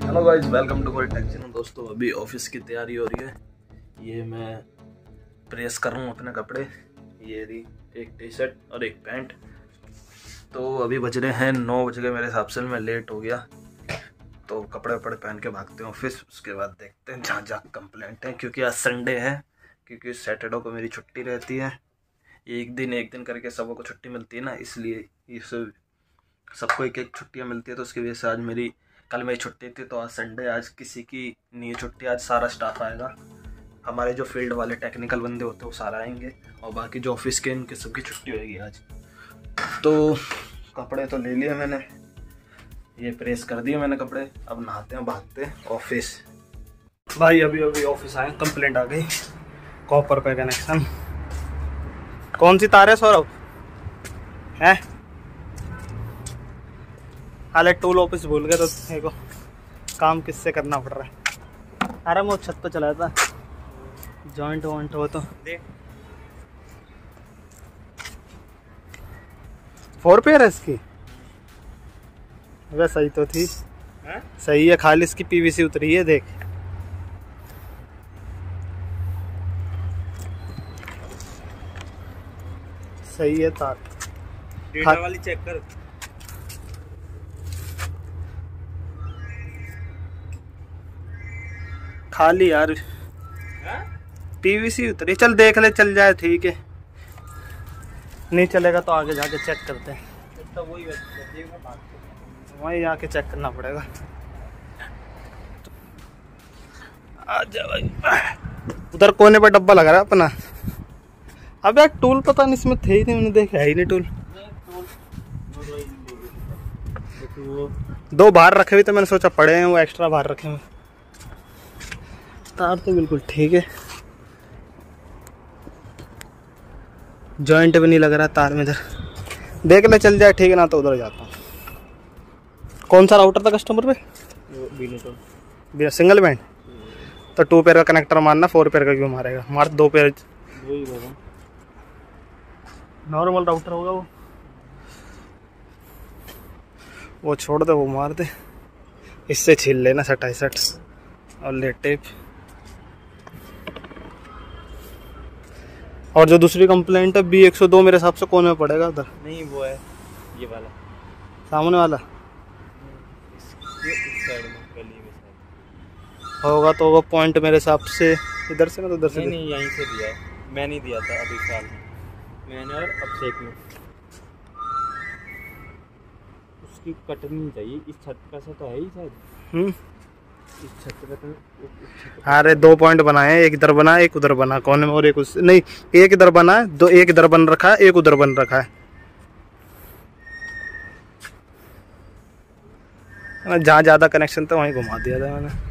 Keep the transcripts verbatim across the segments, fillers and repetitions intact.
Hello guys, welcome to tech channel. दोस्तों अभी office की तैयारी हो रही है। ये मैं प्रेस कर रहा हूँ अपने कपड़े। ये रही एक टी शर्ट और एक पैंट। तो अभी बज रहे हैं नौ बज गए मेरे हिसाब से। मैं लेट हो गया तो कपड़े वपड़े पहन के भागते हैं ऑफिस। उसके बाद देखते हैं जहाँ जहाँ कंप्लेंट है, क्योंकि आज संडे है। क्योंकि सैटरडे को मेरी छुट्टी रहती है। एक दिन एक दिन करके सबों को छुट्टी मिलती है ना, इसलिए ये सब सबको एक एक छुट्टियाँ मिलती है। तो उसकी वजह से आज मेरी कल मेरी छुट्टी थी, तो आज संडे, आज किसी की नहीं छुट्टी। आज सारा स्टाफ आएगा। हमारे जो फील्ड वाले टेक्निकल बंदे होते हैं वो सारा आएंगे, और बाकी जो ऑफिस के इनके सबकी छुट्टी होगी आज। तो कपड़े तो ले लिए मैंने, ये प्रेस कर दिए मैंने कपड़े। अब नहाते हैं, भागते हैं ऑफिस। भाई अभी अभी ऑफिस आए, कंप्लेंट आ गई कॉपर पे कनेक्शन। कौन सी तार है सौरभ? है हाले टूल ऑफिस भूल गए तो देखो काम किससे करना पड़ रहा है। अरे मैं छत पे चला था, जॉइंट वॉइंट हो तो देख। फोर पेयर है इसकी। वह सही तो थी है? सही है, खाली इसकी पीवीसी उतरी है। देख सही है तार। डेटा वाली चेक कर। खाली यार पीवीसी उतरी। चल देख ले, चल जाए ठीक है, नहीं चलेगा तो आगे जाके चेक करते हैं। तो वही वहीं जाके चेक करना पड़ेगा। आजा भाई। उधर कोने पे डब्बा लगा रहा है अपना। अब यार टूल पता नहीं इसमें थे ही नहीं, मैंने देखा है ही नहीं टूल। दो बाहर रखे हुए तो मैंने सोचा पड़े हैं, वो एक्स्ट्रा बाहर रखे हुए। तार तो बिल्कुल ठीक है, जॉइंट भी नहीं लग रहा तार में। इधर देख ले, चल जाए ठीक है, ना तो उधर जाता हूँ। कौन सा राउटर था कस्टमर पे? Single band. तो टू पेयर का कनेक्टर मारना, फोर पेयर का क्यों मारेगा? मार दो पेयर। नॉर्मल राउटर होगा वो वो छोड़ दे, वो मार दे। इससे छील लेना सटाई सट और ले टेप। और जो दूसरी कंप्लेंट है बी एक सौ दो, मेरे हिसाब से कोने में पड़ेगा उधर। नहीं वो है ये वाला, सामने वाला इस, इस साइड में, गली में साइड होगा। तो वो पॉइंट मेरे हिसाब से इधर से ना, तो इधर से। नहीं नहीं यहीं से दिया है, मैं नहीं दिया था अभी साल में, मैंने और अभिषेक में। उसकी कटनी चाहिए। इस छत का से तो है ही शायद। हम्म इस छत पे तो अरे दो पॉइंट बनाए, एक इधर बना एक उधर बना कोने में, और एक उस नहीं, एक इधर बना है, दो एक इधर बन रखा है, एक उधर बन रखा है। जहाँ ज्यादा कनेक्शन था वहीं घुमा दिया था मैंने।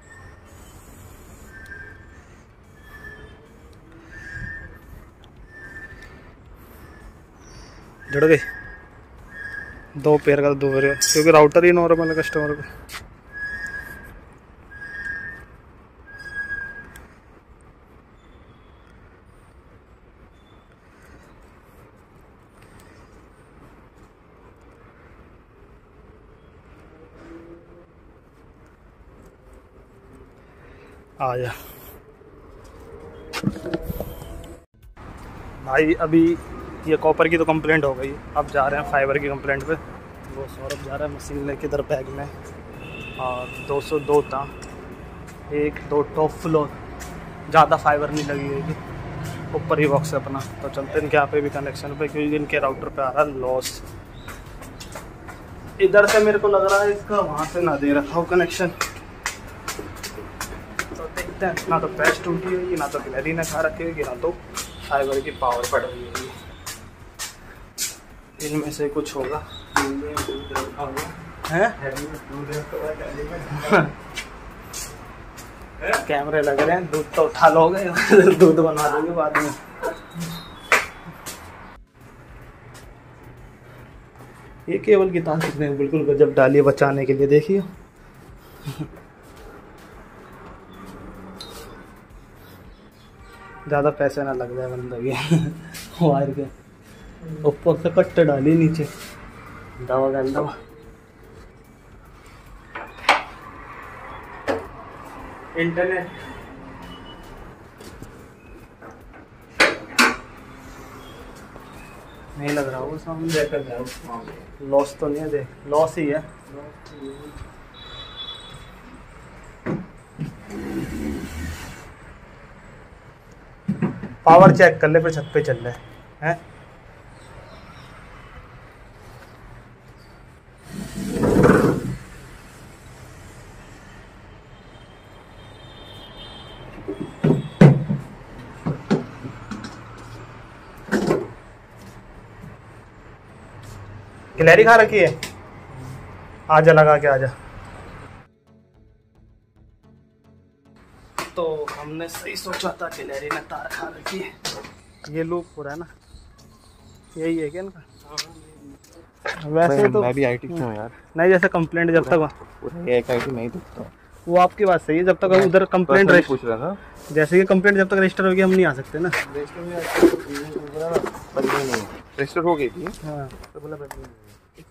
जुड़ गई दो पेयर का, दो पेयर, क्योंकि राउटर ही नॉर्मल है कस्टमर को। आ जा भाई। अभी ये कॉपर की तो कंप्लेंट हो गई, अब जा रहे हैं फाइबर की कंप्लेंट पे। वो सौरभ जा रहा है मशीन लेके इधर बैग में। और दो सौ दो था, एक दो टॉप फ्लोर, ज़्यादा फाइबर नहीं लगी हुई, ऊपर ही बॉक्स है अपना। तो चलते हैं यहाँ पे भी कनेक्शन पे, क्योंकि इनके राउटर पे आ रहा है लॉस। इधर से मेरे को लग रहा है इसका वहाँ से ना दे रखा हो कनेक्शन। तो देखते हैं, ना तो पैच टूटी होगी, ना तो गिलहरी ने खा रखी होगी, ना तो फाइबर की पावर पड़ रही होगी। इनमें से कुछ होगा। है कैमरे लग रहे हैं, दूध तो उठा लोगे, दूध बना दोगे बाद में। ये केबल की तार कितने बिल्कुल गजब डाली है बचाने के लिए, देखिए। ज़्यादा पैसे ना लग जाए बंदा ये वायर के ऊपर से कट्टे डाली नीचे दवा डाल दवा। इंटरनेट नहीं लग रहा वो सामने। लॉस तो नहीं है, देख लॉस ही है। पावर चेक कर ले, फिर छत पे चल रहे हैं। गिलहरी खा रखी है, आजा लगा के आजा। तो हमने सही सोचा था, गिलहरी ने तार खा रखी है। ये लूप पूरा है ना, यही है क्या इनका? वैसे तो मैं भी आईटी से हूं यार। नहीं, जैसे कंप्लेंट जब तक पूरा एक आईटी नहीं दिखता। वो आपकी बात सही है, जब तक उधर कंप्लेंट रजिस्टर पूछ रहा था, जैसे कि कंप्लेंट जब तक रजिस्टर होगी हम नहीं आ सकते ना। रजिस्टर में बदली नहीं, रजिस्टर हो गई थी। हाँ तो बोला बदली नहीं,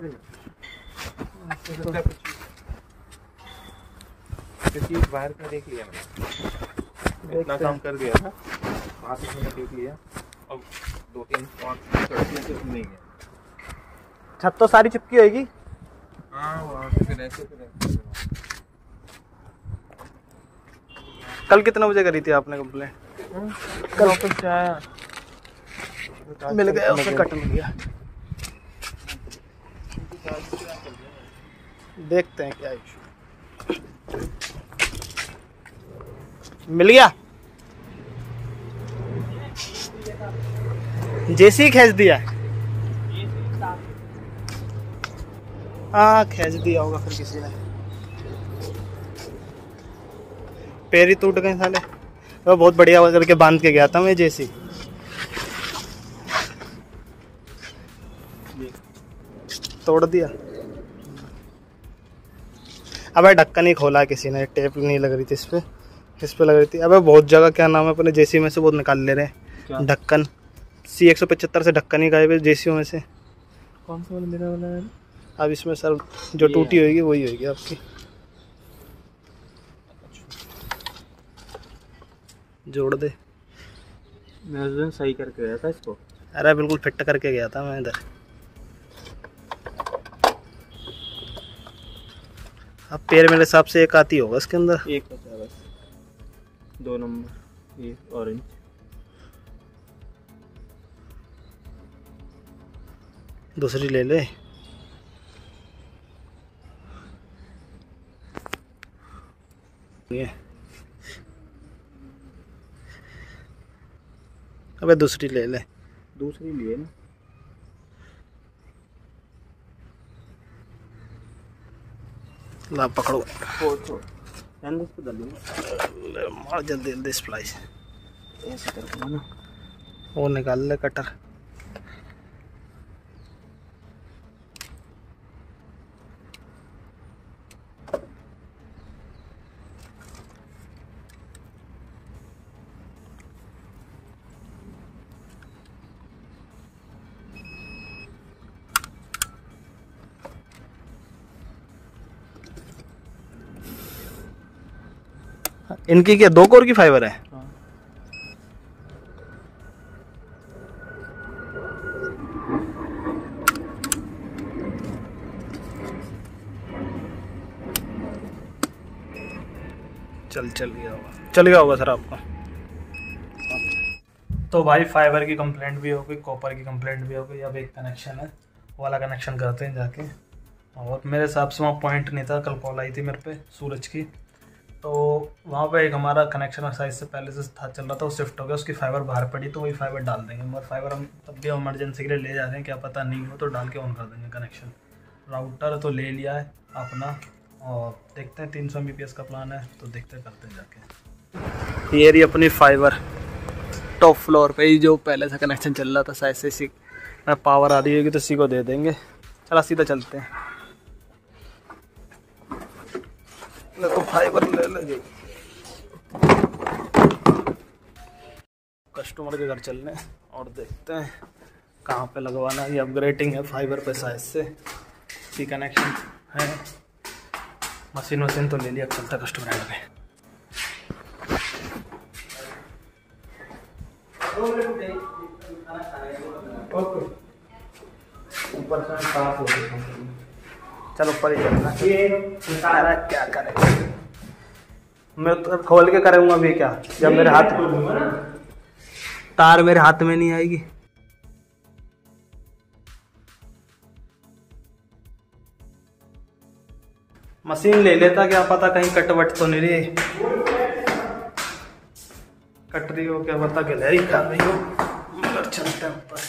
क्योंकि बाहर का देख लिया मैंने, इतना काम कर दिया था, वहाँ से मैंने देख लिया। अब दो तीन पाँच नहीं गया। छत तो सारी चिपकी होगी। हाँ वहाँ से फिर ऐसे फिर कल कितने बजे करी थी आपने कंप्लेंट? कल ऑफिस से आया, मिल गया, उससे कट मिल गया। देखते हैं क्या इशू मिल गया। जेसी खींच दिया, हाँ खींच दिया होगा फिर किसी ने। पैर ही टूट गए साले। वो बहुत बढ़िया करके बांध के गया था मैं जेसी। तोड़ दिया। अबे ढक्कन ही खोला किसी ने, टेप नहीं लग रही थी इस पे, इस पे लग रही थी। अबे बहुत जगह क्या नाम है अपने जेसी में से बहुत निकाल ले रहे हैं ढक्कन। सी एक सौ पचहत्तर से ढक्कन ही गायब है जेसीओ में से। कौन सा वाला मेरा वाला है? अब इसमें सर जो टूटी होगी वही होगी आपकी। जोड़ दे। मैं उस दिन सही करके गया था इसको। अरे बिल्कुल फिट करके गया था मैं इधर। अब पैर मेरे हिसाब से एक आती होगा इसके अंदर। एक बचा बस, दो नंबर ये ऑरेंज। दूसरी ले ले। ये अबे दूसरी ले ले। दूसरी लिए ना, ला पकड़ो। छोड़ छोड़ हैंड पे डाल दूंगा। मार जल्दी जल्दी स्प्लाइस। ऐसे करके ना वो निकाल ले कटर। इनकी क्या दो कोर की फाइबर है? हाँ। चल चल गया होगा, चल गया होगा सर आपका। तो भाई फाइबर की कंप्लेंट भी हो गई, कॉपर की कंप्लेंट भी हो गई। अब एक कनेक्शन है, वो वाला कनेक्शन करते हैं जाके। और मेरे हिसाब से वहाँ पॉइंट नहीं था, कल कॉल आई थी मेरे पे सूरज की, तो वहाँ पे एक हमारा कनेक्शन साइज से पहले से था चल रहा था, वो शिफ्ट हो गया, उसकी फाइबर बाहर पड़ी, तो वही फाइबर डाल देंगे। मगर फाइबर हम तब भी इमरजेंसी के लिए ले जा रहे हैं, क्या पता नहीं हो तो डाल के ऑन कर देंगे कनेक्शन। राउटर तो ले लिया है अपना, और देखते हैं तीन सौ एम बी पी एस का प्लान है, तो देखते हैं करते हैं जाके। ये रही अपनी फाइबर टॉप फ्लोर पे ही, जो पहले से कनेक्शन चल रहा था शायद से, इसी में पावर आ रही होगी तो इसी को दे देंगे। चला सीधा चलते हैं। तो फाइबर ले ले, कस्टमर के घर चलने और देखते हैं कहाँ पे लगवाना। ये अपग्रेडिंग है फाइबर पे शायद से, सी कनेक्शन है। मशीन वशीन तो ले लिया, चलता कस्टमर पे। परसेंट साफ हो गया। चलो ऊपर ही चलना। ये सारा क्या करेगा, मैं तो खोल के करूँगा अभी क्या, जब मेरे हाथ तार मेरे हाथ में नहीं आएगी। मशीन ले लेता, क्या पता कहीं कट वट तो नहीं रही, कट रही हो क्या पता, गहरी कर रही हो। मगर चलते हैं ऊपर।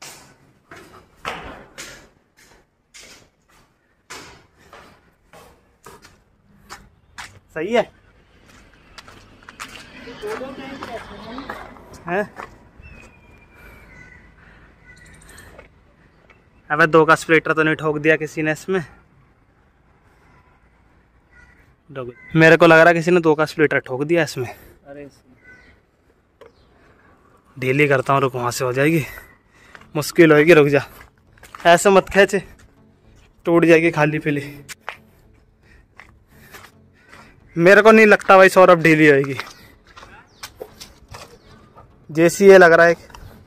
सही है हैं? अबे दो का स्प्लिटर तो नहीं ठोक दिया किसी ने इसमें? मेरे को लग रहा है किसी ने दो का स्प्लिटर ठोक दिया इसमें। अरे ढीली करता हूँ, रुक, वहाँ से हो जाएगी, मुश्किल होएगी, रुक जा, ऐसे मत खींचे, टूट जाएगी खाली पीली। मेरे को नहीं लगता भाई सौरभ ढीली होएगी, जैसी ये लग रहा है।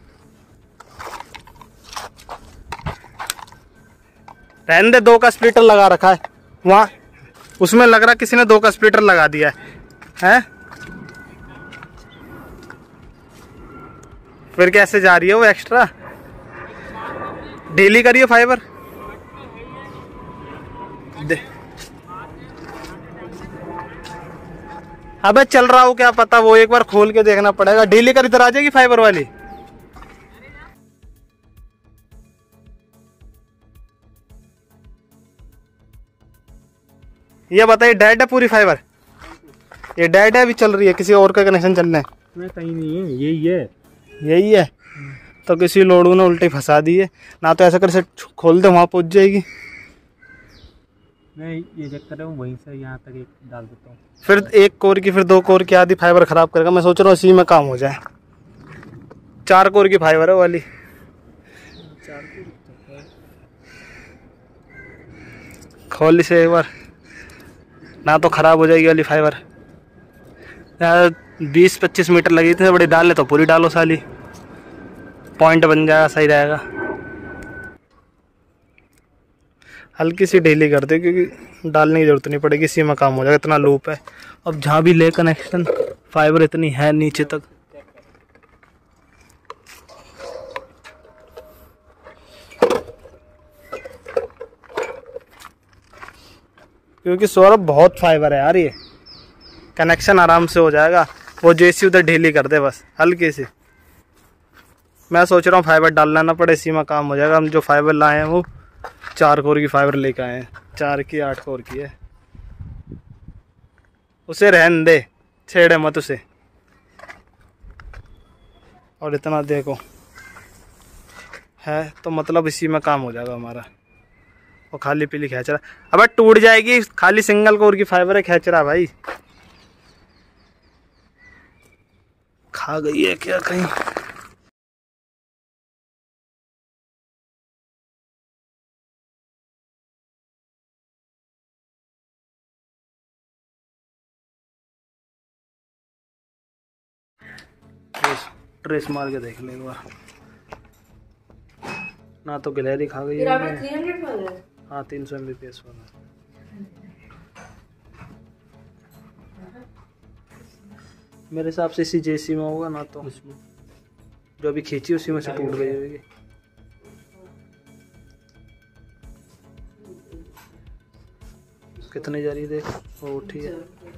रहने दे, दो का स्प्लिटर लगा रखा है वहाँ, उसमें लग रहा किसी ने दो का स्प्लिटर लगा दिया है, हैं? फिर कैसे जा रही है वो एक्स्ट्रा? ढीली करिए फाइबर दे। अबे चल रहा हो क्या पता, वो एक बार खोल के देखना पड़ेगा। ढीली कर इधर आ जाएगी फाइबर वाली। ये बताइए डेड है पूरी फाइबर? ये डेड है, अभी चल रही है, किसी और का कनेक्शन चल रहा है? मैं कहीं नहीं है, यही है, यही है। तो किसी लोडू ने उल्टी फंसा दी है ना, तो ऐसा कर से खोल दे, वहां पहुंच जाएगी। मैं ये चेक कर रहा हूँ, वहीं से यहाँ तक एक डाल देता हूँ। फिर एक कोर की, फिर दो कोर की आधी फाइबर खराब करेगा। मैं सोच रहा हूँ इसी में काम हो जाए। चार कोर की फाइबर है वाली। खोल से एक बार, ना तो खराब हो जाएगी वाली फाइबर। बीस पच्चीस मीटर लगी थी, बड़ी डाल ले तो पूरी डालो साली, पॉइंट बन जाएगा, सही रहेगा। हल्की सी ढीली कर दे, क्योंकि डालने की जरूरत नहीं पड़ेगी, इसी में काम हो जाएगा। इतना लूप है। अब जहाँ भी ले कनेक्शन, फाइबर इतनी है नीचे तक। क्योंकि सौरभ बहुत फाइबर है यार, ये कनेक्शन आराम से हो जाएगा। वो जैसी उधर ढीली कर दे बस हल्की सी। मैं सोच रहा हूँ फाइबर डालना ना पड़े, इसी में काम हो जाएगा। हम जो फाइबर लाए हैं वो चार कोर की फाइबर लेकर आए हैं, चार की आठ कोर की है। उसे रहने दे, छेड़े मत उसे। और इतना देखो है तो मतलब इसी में काम हो जाएगा हमारा। और खाली पीली खींच रहा, अब टूट जाएगी, खाली सिंगल कोर की फाइबर है, खींच रहा भाई। खा गई है क्या कहीं? ट्रेस, ट्रेस मार के देख ले एक बार। ना तो गिलहरी खा गई है। हाँ तीन सौ एम बी पी एस वाला। मेरे हिसाब से इसी जेसी में होगा ना, तो उसमें जो अभी खींची उसी में से टूट गई होगी। कितनी जा रही है देख, वो उठी है।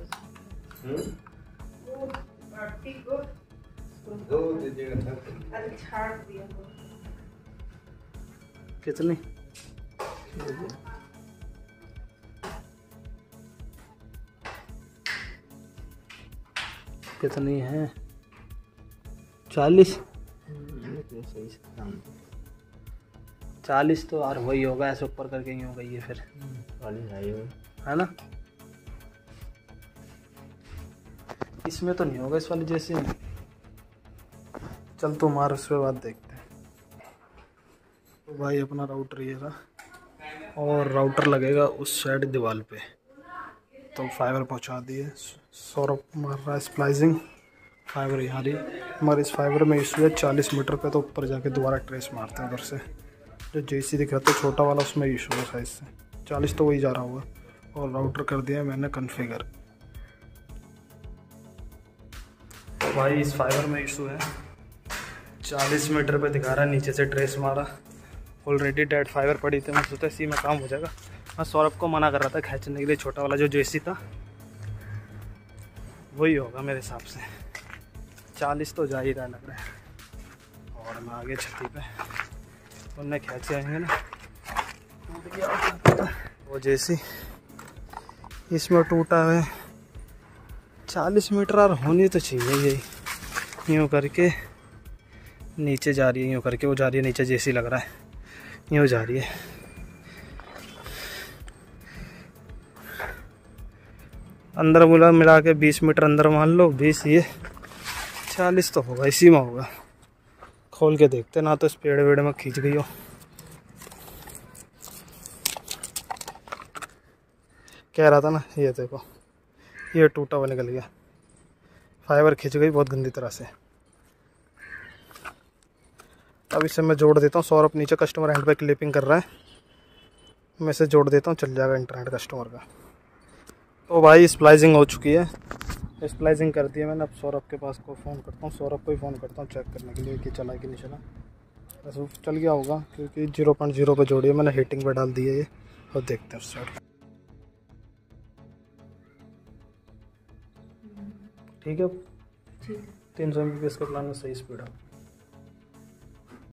कितनी कितनी है? चालीस। चालीस तो यार वही होगा, ऐसे ऊपर करके ही हो गई है फिर, है ना? इसमें तो नहीं होगा इस वाली जैसे। चल तो मार, उसके बाद देखते हैं। तो भाई अपना राउटर ये रहा, और राउटर लगेगा उस साइड दीवार पे। तो फाइबर पहुंचा दिए, सौरभ मार रहा है स्प्लाइसिंग। फाइबर यहाँ रही, मगर इस फाइबर में इशू है चालीस मीटर पे, तो ऊपर जाके दोबारा ट्रेस मारते हैं उधर से। जो जेसी दिख रहा था छोटा वाला उसमें इशू है साइज से, चालीस तो वही जा रहा होगा। और राउटर कर दिया मैंने कन्फिगर। तो भाई इस फाइबर में इशू है, चालीस मीटर पे दिखा रहा है, नीचे से ट्रेस मारा, ऑलरेडी डेड फाइबर पड़ी थी। मैं सोचा इसी में काम हो जाएगा। मैं सौरभ को मना कर रहा था खींचने के लिए, छोटा वाला जो जेसी था वही होगा मेरे हिसाब से, चालीस तो जा ही रहा लग रहा है। और मैं आगे छत्ती पे उनने खींचे आएंगे ना, वो जेसी इसमें टूटा है। चालीस मीटर और होनी तो चाहिए, यही यूँ करके नीचे जा रही है, यूँ करके वो जा रही है नीचे, जेसी लग रहा है यूँ जा रही है। अंदर मिला मिला के बीस मीटर अंदर मान लो, बीस ये चालीस तो होगा, इसी में होगा। खोल के देखते ना तो इस पेड़ वेड़ में खींच गई हो। कह रहा था ना, ये देखो ये टूटा हुआ निकल गया, फाइबर खींच गई बहुत गंदी तरह से। अब इसे मैं जोड़ देता हूँ। सौरभ नीचे कस्टमर हैंड पे क्लिपिंग कर रहा है, मैं इसे जोड़ देता हूँ, चल जाएगा इंटरनेट कस्टमर का। तो भाई स्प्लाइजिंग हो चुकी है, स्प्लाइजिंग कर दी है मैंने। अब सौरभ के पास को फ़ोन करता हूँ, सौरभ को ही फ़ोन करता हूँ चेक करने के लिए कि चला कि नहीं चला। बस चल गया होगा क्योंकि जीरो पॉइंट जीरो पर जोड़ी है मैंने, हीटिंग पे डाल दी है ये। और देखते हैं उस साइड। ठीक है, तीन सौ एम बी पी एस के प्लान में सही स्पीड है।